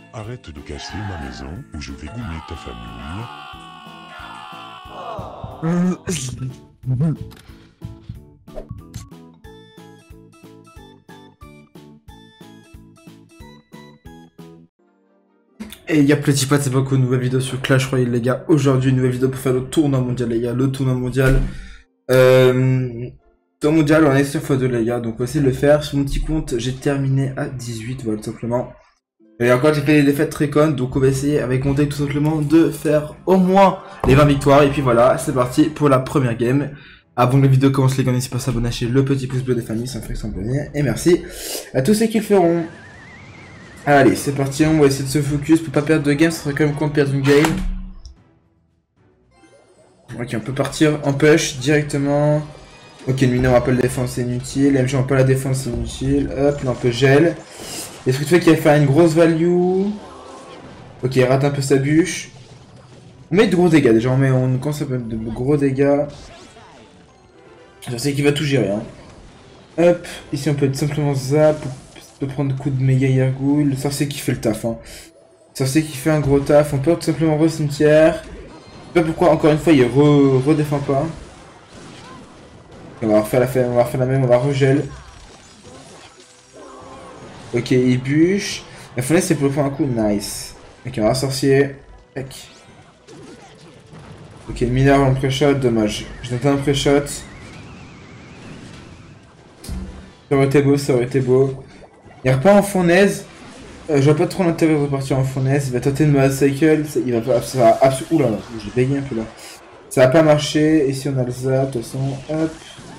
Arrête de casser ma maison ou je vais goumer ta famille. Et y'a petit pote, c'est beaucoup, nouvelle vidéo sur Clash Royale les gars. Aujourd'hui, une nouvelle vidéo pour faire le tournoi mondial les gars, le tournoi mondial. Tournoi mondial, on est sur x2 les gars, donc on va essayer de le faire. Sur mon petit compte, j'ai terminé à 18, voilà tout simplement. Et encore, j'ai fait des défaites très connes, donc on va essayer avec mon deck tout simplement de faire au moins les 20 victoires. Et puis voilà, c'est parti pour la première game. Avant que la vidéo commence les gars, n'hésitez pas à s'abonner, lâcher le petit pouce bleu des familles, ça me ferait s'abonner. Et merci à tous ceux qui le feront. Allez, c'est parti, on va essayer de se focus pour pas perdre de game, ça serait quand même con de perdre une game. Ok, on peut partir en push directement. Ok, le mineur n'a pas la défense, c'est inutile. MG n'a pas la défense, c'est inutile. Hop, là on peut gel. Est-ce que tu fais qu'il va faire une grosse value? Ok, il rate un peu sa bûche. On met de gros dégâts déjà, on commence à mettre de gros dégâts. Je sais qu'il va tout gérer. Hein. Hop, ici on peut simplement zap. On peut prendre coup de méga gargouille. Le sorcier qui fait le taf. Hein. Le sorcier qui fait un gros taf. On peut tout simplement re-cimetière. Je sais pas pourquoi, encore une fois, il redéfend pas. On va refaire la même, on va regel. Ok, il bûche. La fenêtre, c'est pour le prendre un coup. Nice. Ok, on va sorcier. Tac. Ok, le mineur en pré-shot, dommage. Je note un pré-shot. Ça aurait été beau, ça aurait été beau. Il repart en fournaise. J'aurais pas trop l'intérêt de repartir en fournaise. Il va tenter de me cycle. Il va pas. Ça va absolument. Oula, j'ai bégayé un peu là. Ça va pas marcher. Ici on a le zap. De toute façon, hop.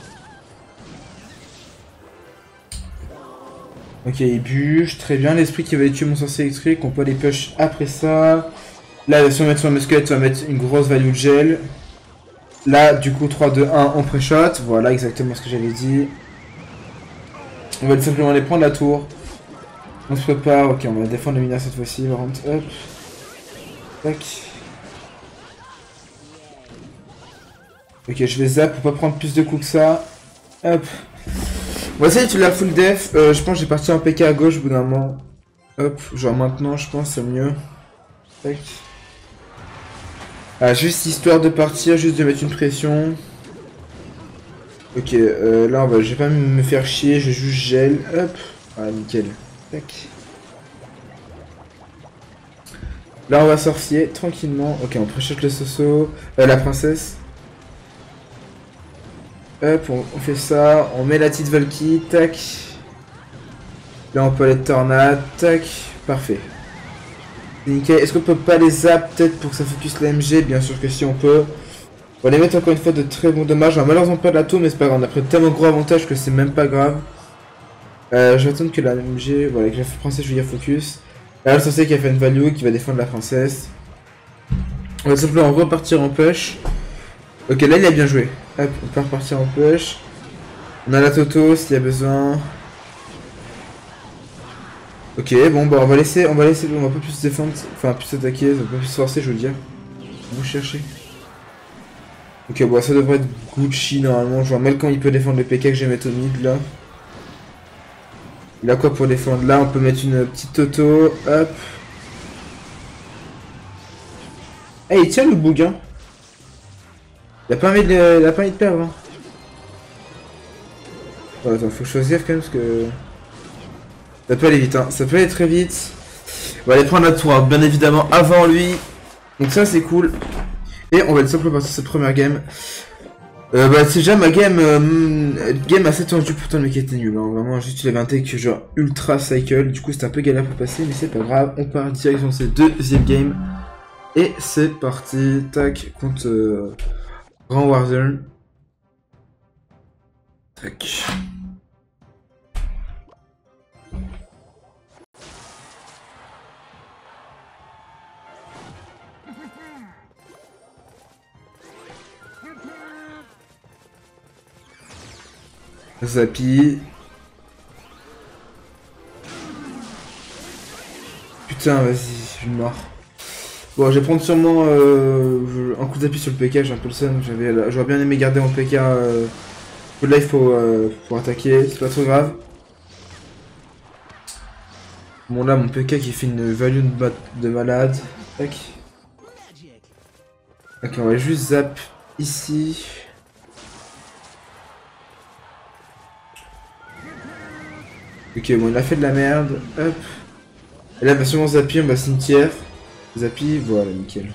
Ok, il bûche. Très bien. L'esprit qui va tuer mon sorcier électrique. On peut aller push après ça. Là, si on met sur un squelette, on va mettre une grosse value de gel. Là, du coup, 3, 2, 1, on pré-shot. Voilà, exactement ce que j'avais dit. On va simplement aller prendre la tour. On se prépare, ok, on va défendre le mineur cette fois-ci, par contre, hop. Tac. Ok, je vais zap pour pas prendre plus de coups que ça. Hop. On va essayer de la full def. Je pense que j'ai parti en PK à gauche au bout d'un moment. Hop, genre maintenant, je pense c'est mieux. Tac. Ah, juste histoire de partir, juste de mettre une pression. Ok, là, je vais pas me faire chier, je vais juste gel. Hop. Ah, nickel. Tac. Là on va sorcier tranquillement. Ok, on pré-shot le soso. La princesse. Hop, on fait ça. On met la petite Valky. Tac. Là on peut aller tornade. Tac. Parfait. Nickel. Est-ce qu'on peut pas les zap peut-être pour que ça focus la MG? Bien sûr que si on peut. On va les mettre encore une fois de très bons dommages. On va malheureusement pas de la tour, mais c'est pas grave. On a pris tellement gros avantage que c'est même pas grave. Je vais attendre que la MG, voilà, que la princesse, je vais dire focus. Là, le sorcier qui a fait une value, qui va défendre la princesse. On va simplement repartir en push. Ok, là, il a bien joué. Hop, on peut repartir en push. On a la Toto, s'il y a besoin. Ok, bon, bah, on va laisser, on va pas plus défendre, enfin, plus attaquer, on va pas plus forcer, je veux dire. Vous cherchez. Ok, bon, ça devrait être Gucci, normalement. Je vois mal quand il peut défendre le PK que j'ai mis au mid, là. Il a quoi pour défendre? Là, on peut mettre une petite Toto. Hop. Eh, hey, il tient le bouguin. Il a pas envie de perdre. Hein. Oh, attends, faut choisir quand même parce que. Ça peut aller vite, hein. Ça peut aller très vite. On va aller prendre la tour, hein, bien évidemment, avant lui. Donc, ça, c'est cool. Et on va être simplement passer cette première game. Bah c'est déjà ma game assez tendue pourtant le mec était nul hein. Vraiment juste il avait un take genre ultra cycle. Du coup c'était un peu galère pour passer mais c'est pas grave. On part direct dans cette deuxième game. Et c'est parti. Tac contre Grand Warzone. Tac. Zappy. Putain, vas-y, je suis mort. Bon, je vais prendre sûrement un coup d'appui sur le PK, j'ai un peu le seum. J'aurais bien aimé garder mon PK full de life, pour attaquer, c'est pas trop grave. Bon là, mon PK qui fait une value de malade. Tac. Ok, on va juste zap ici. Ok, bon, il a fait de la merde. Hop. Et là, il va sûrement zapper, on va cimetière. Zappi, voilà, nickel.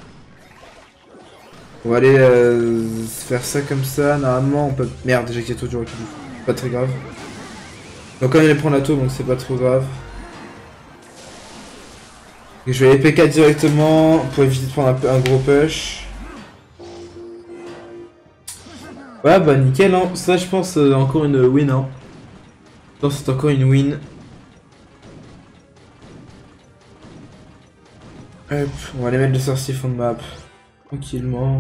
On va aller faire ça comme ça. Normalement, on peut. Merde, j'ai quitté du recul. Pas très grave. Donc, quand il prend la tour, donc c'est pas trop grave. Et je vais aller PK directement pour éviter de prendre un gros push. Ouais, bah nickel, hein. Ça, je pense, encore une win, hein. Je pense que c'est encore une win. Hop, on va aller mettre le sorcier fond de map. Tranquillement.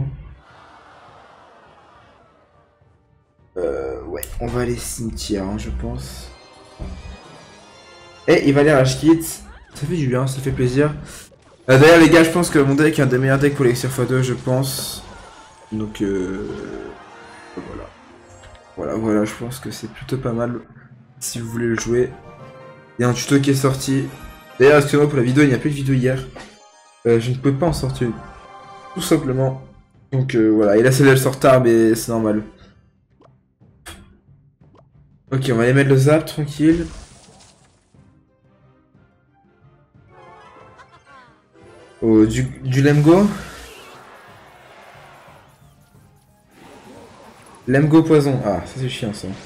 Ouais, on va aller cimetière, hein, je pense. Et il va aller à Rashkit. Ça fait du bien, ça fait plaisir. D'ailleurs, les gars, je pense que mon deck est un des meilleurs decks pour l'Elixir x2, je pense. Donc, voilà, je pense que c'est plutôt pas mal si vous voulez le jouer. Il y a un tuto qui est sorti. D'ailleurs, excusez-moi pour la vidéo, il n'y a plus de vidéo hier. Je ne peux pas en sortir une. Tout simplement. Donc voilà, et là celle-là elle sort tard, mais c'est normal. Ok, on va aller mettre le zap, tranquille. Oh, du Lemgo. Lemgo poison. Ah, ça c'est chiant ça.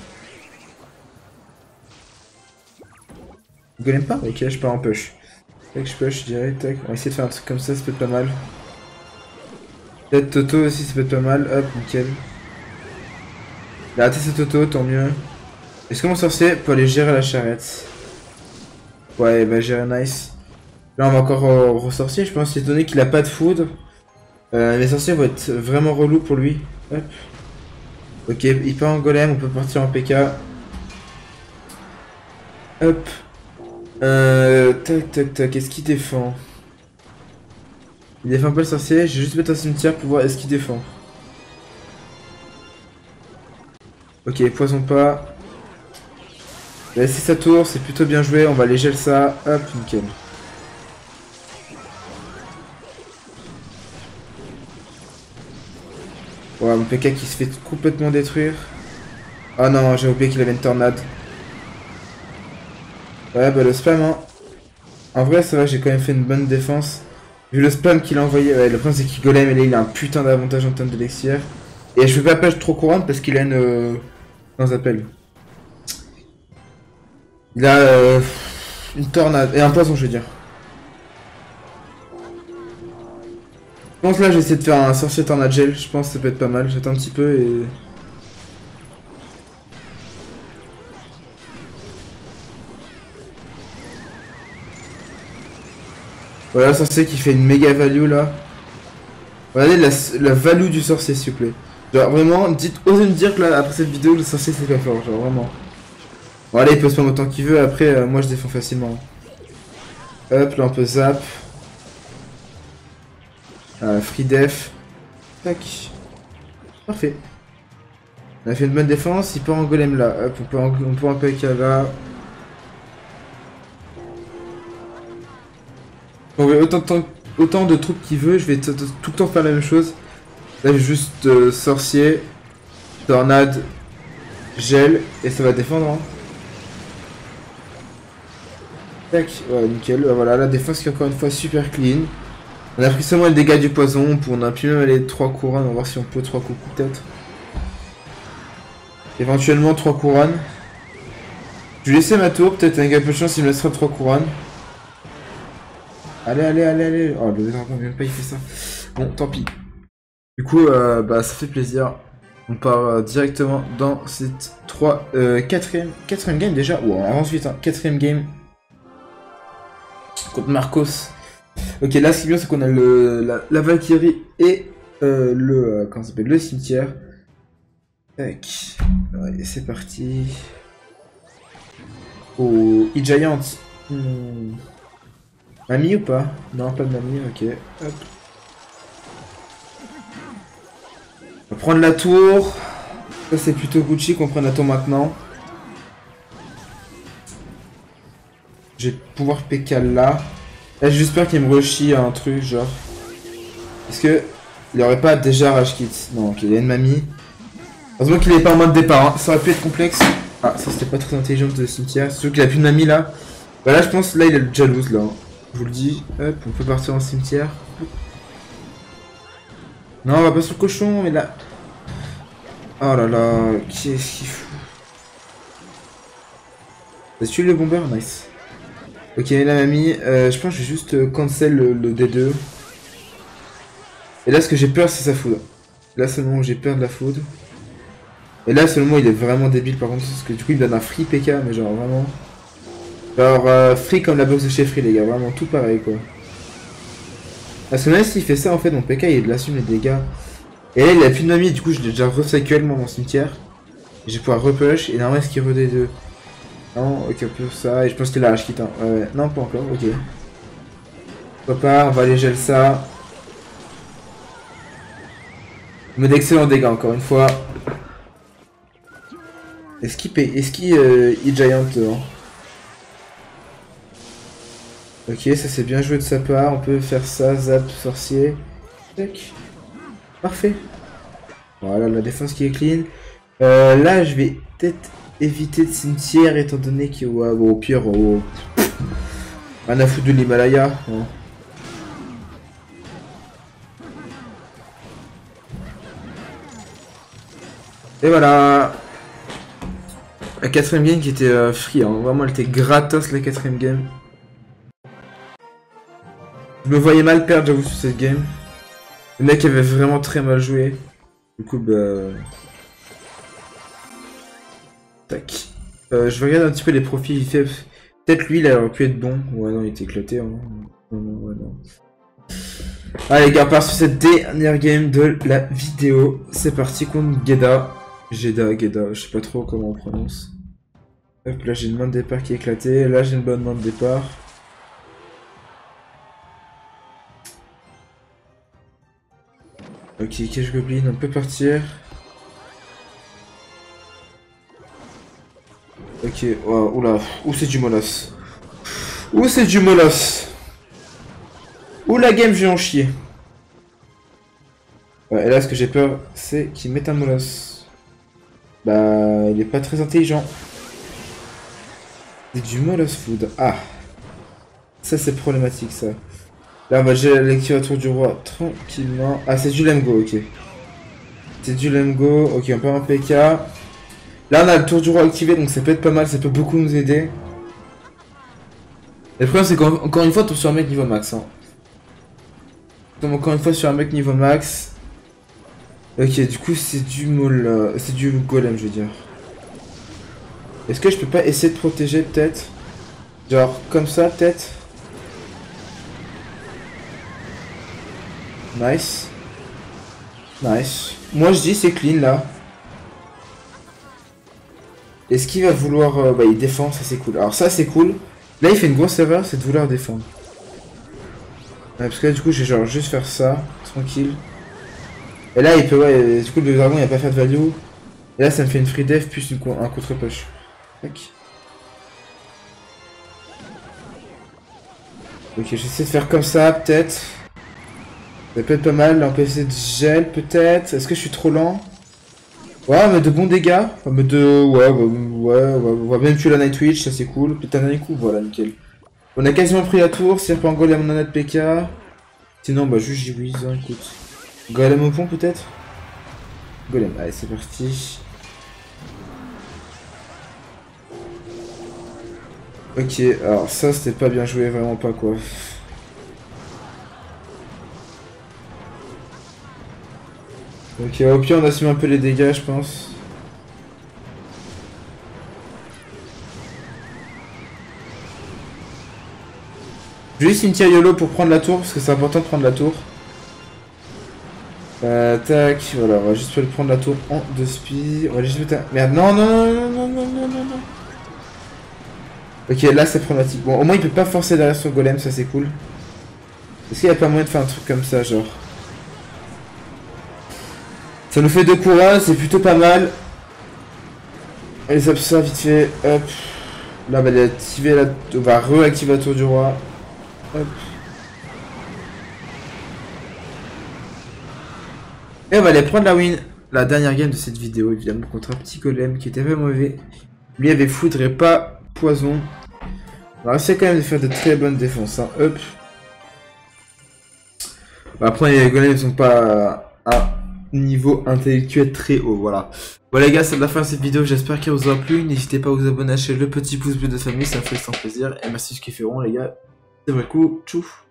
Vous connaissez pas? Ok, je pars en push. Tac, je push, je dirais, tac. On va essayer de faire un truc comme ça peut être pas mal. Peut-être Toto aussi, ça peut être pas mal. Hop, nickel. Il a raté ce Toto, tant mieux. Est-ce que mon sorcier peut aller gérer la charrette? Ouais, il va gérer nice. Là, on va encore ressortir, je pense, étant donné qu'il a pas de food. Les sorciers vont être vraiment relous pour lui. Hop. Ok, il part en golem, on peut partir en PK. Hop. Tac, est-ce qu'il défend? Il défend pas le sorcier, je vais juste mettre un cimetière pour voir est-ce qu'il défend. Ok, poison pas. Il a laissé sa tour, c'est plutôt bien joué, on va aller gel ça. Hop, nickel. Ouais, mon PK qui se fait complètement détruire. Ah non, j'ai oublié qu'il avait une tornade. Ouais, bah le spam, hein. En vrai, ça va, j'ai quand même fait une bonne défense. Vu le spam qu'il a envoyé, ouais, le problème c'est qu'il golem et là il a un putain d'avantage en termes d'élixir. Et je fais pas page trop courante parce qu'il a une. Comment ça s'appelle? Il a une tornade. Et un poison, je veux dire. Je pense là, j'essaie de faire un sorcier tornade gel. Je pense que ça peut être pas mal. J'attends un petit peu et. Voilà, le sorcier qui fait une méga value là. Regardez la value du sorcier, s'il vous plaît. Genre vraiment, osez me dire que là, après cette vidéo, le sorcier c'est pas fort, genre vraiment. Bon, allez, il peut spam autant qu'il veut, après, moi je défends facilement. Hop, là on peut zap. Free def. Tac. Parfait. On a fait une bonne défense, il part en golem là. Hop, on peut en PK là. On veut autant de troupes qu'il veut, je vais tout le temps faire la même chose. Là, j'ai juste sorcier, tornade, gel, et ça va défendre. Hein. Tac, ouais, nickel. Voilà, la défense qui est encore une fois super clean. On a pris seulement le dégât du poison, on a pu même aller 3 couronnes, on va voir si on peut 3 coups peut-être. Éventuellement 3 couronnes. Je vais laisser ma tour, peut-être avec un peu de chance il me laissera 3 couronnes. Allez. Oh, le dragon vient pas, il fait ça. Bon, tant pis. Du coup, bah, ça fait plaisir. On part directement dans cette 4ème game déjà. Wow, on avance vite, hein. 4ème game. Contre Marcos. Ok, là, ce qui est bien, c'est qu'on a la Valkyrie et comment ça s'appelle, le cimetière. Tac. Allez, c'est parti. Oh, E-Giant. Mamie ou pas? Non, pas de mamie, ok. Hop. On va prendre la tour. Ça, c'est plutôt Gucci qu'on prenne la tour maintenant. Je vais pouvoir PK là. Là j'espère qu'il me rechie un truc genre. Est-ce que il aurait pas déjà rage kit? Non, ok, il y a une mamie. Heureusement qu'il est pas en mode départ, hein. Ça aurait pu être complexe. Ah, ça c'était pas très intelligent de cimetière. Surtout qu'il a plus de mamie là. Bah là je pense, là il est le jalouse là. Je vous le dis. Hop, on peut partir en cimetière. Non, on va pas sur le cochon, mais là... Oh là là, qu'est-ce qu'il fout? T'as tué le bomber? Nice. Ok, la mamie, je pense que je vais juste cancel le D2. Et là, ce que j'ai peur, c'est sa foudre. Là, c'est le moment où j'ai peur de la foudre. Et là, c'est le moment où il est vraiment débile, par contre, parce que du coup, il donne un free PK, mais genre vraiment... Genre, free comme la box de chez Free, les gars, vraiment tout pareil, quoi. Parce que même s'il fait ça, en fait, mon PK, il assume les dégâts. Et là, il a plus de mamie, du coup, je l'ai déjà recycle moi, mon cimetière. Et je vais pouvoir repush, et normalement, est-ce qu'il re D2? Non, ok, on peut ça, et je pense qu'il a rage-kit, hein. Non, pas encore, ok. Pourquoi pas, on va aller gel ça. Mais d'excellents dégâts, encore une fois. Est-ce qu'il giant hein? Ok, ça c'est bien joué de sa part, on peut faire ça, zap, sorcier. Tac. Parfait. Voilà, la défense qui est clean. Là, je vais peut-être éviter de cimetière étant donné que, ouais, bon, au pire, rien à foutre de l'Himalaya. Hein. Et voilà. La quatrième game qui était free, hein. Vraiment, elle était gratos la quatrième game. Je me voyais mal perdre, j'avoue, sur cette game. Le mec avait vraiment très mal joué. Du coup, bah... Tac. Je vais regarder un petit peu les profils il fait. Peut-être lui, il aurait pu être bon. Ouais, non, il était éclaté. Hein. Non, ouais, non. Allez, les gars, on part sur cette dernière game de la vidéo. C'est parti contre Geda. Geda, je sais pas trop comment on prononce. Hop, là j'ai une main de départ qui est éclatée. Là j'ai une bonne main de départ. Ok, Cache Goblin, on peut partir. Ok, oh, oula, où c'est du molosse. Où c'est du molosse. Où la game, je vais en chier. Ouais, et là, ce que j'ai peur, c'est qu'il mette un molosse. Bah, il est pas très intelligent. C'est du molosse food. Ah. Ça, c'est problématique, ça. Là, on va gérer la lecture à tour du roi tranquillement. Ah, c'est du Lemgo, ok. C'est du Lemgo. Ok, on part en PK. Là, on a le tour du roi activé, donc ça peut être pas mal. Ça peut beaucoup nous aider. Le problème, c'est qu'encore une fois, on tombe sur un mec niveau max. Hein. On tombe encore une fois sur un mec niveau max. Ok, du coup, c'est du mol... c'est du golem, je veux dire. Est-ce que je peux pas essayer de protéger, peut-être? Genre, comme ça, peut-être? Nice. Nice. Moi, je dis c'est clean, là. Est-ce qu'il va vouloir... bah, il défend, ça c'est cool. Alors ça, c'est cool. Là, il fait une grosse erreur, c'est de vouloir défendre. Ouais, parce que là, du coup, j'ai genre juste faire ça, tranquille. Et là, il peut... Ouais, du coup, le dragon, il va pas faire de value. Et là, ça me fait une free def plus un contre-push. Tac. Ok, j'essaie de faire comme ça, peut-être. Ça peut être pas mal. Là, on peut essayer de gel, peut-être. Est-ce que je suis trop lent? Ouais, on met de bons dégâts. On met de... Ouais, on va même tuer la Nightwitch, ça c'est cool. Peut-être un dernier coup, voilà, nickel. On a quasiment pris la tour. Serpent Golem, on en a de PK. Sinon, bah, juste J-Wiz, hein, écoute. Golem au pont, peut-être? Golem, allez, c'est parti. Ok, alors ça, c'était pas bien joué, vraiment pas, quoi. Ok, au pire on assume un peu les dégâts je pense. Je vais juste cimetière YOLO pour prendre la tour parce que c'est important de prendre la tour. Tac, voilà, on va juste prendre la tour en 2 spi. On va juste mettre un... Merde, non. Ok, là c'est problématique. Bon, au moins il peut pas forcer derrière son golem, ça c'est cool. Est-ce qu'il y a pas moyen de faire un truc comme ça, genre? Ça nous fait 2 couronnes, c'est plutôt pas mal. Allez, hop, ça vite fait, hop. Là, on va activer la... On va réactiver la tour du roi. Hop. Et on va aller prendre la win. La dernière game de cette vidéo, évidemment, contre un petit golem qui était pas mauvais. Lui avait foudre et pas poison. On a réussi quand même de faire de très bonnes défenses. Hein. Hop. Bah, après, les golems ne sont pas à niveau intellectuel très haut. Voilà. Voilà les gars, c'est la fin de cette vidéo. J'espère qu'elle vous aura plu. N'hésitez pas à vous abonner à la chaîne, le petit pouce bleu de famille. Ça me fait sans plaisir. Et merci ceux qui feront les gars. C'est vrai coup. Tchouf.